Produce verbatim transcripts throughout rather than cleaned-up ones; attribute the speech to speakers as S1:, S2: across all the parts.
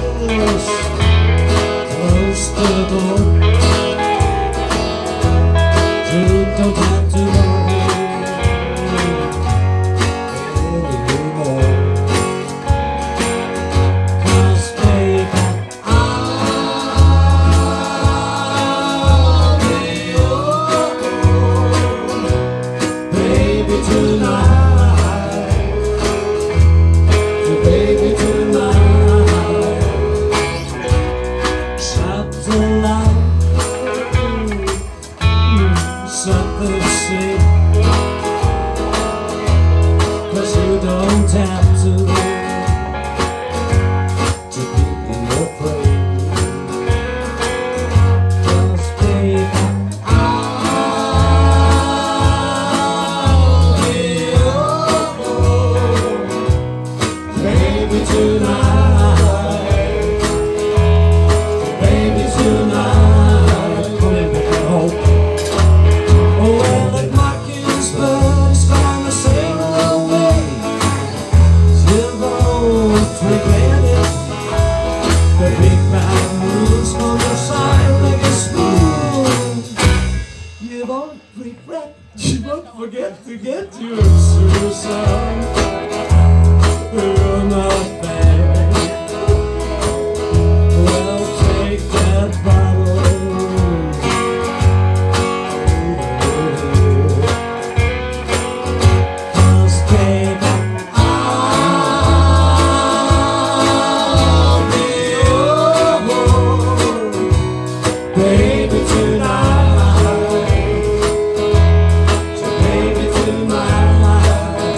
S1: close the door. You don't have to worry anymore. 'Cause baby, I'll be yours, baby, tonight. Baby, tonight. Shut the light, shut the shade, 'cause you don't have to to be afraid. 'Cause baby, I'll be yours, baby, tonight. Baby, tonight. Come in, baby, home. Oh, well, that mockingbird is gonna sail away. You won't regret it. The big bad moon's gonna shine like a spoon. You won't regret, you won't forget to get your suicide. You're not bad. Well, take that bottle. 'Cause baby, I'll be yours, baby, tonight. So baby, tonight.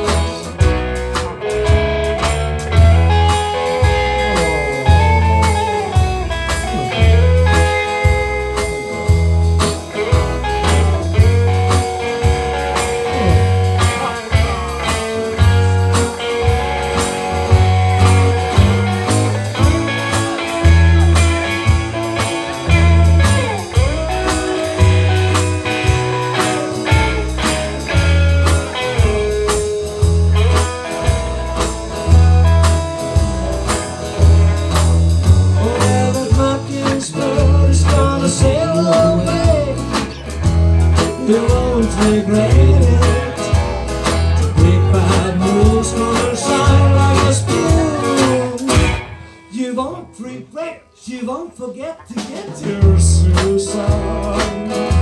S1: Well, that mockingbird is gonna sail away. You won't regret it. The big bad moon's gonna shine like a spoon. You won't regret, you won't forget to get your suicide.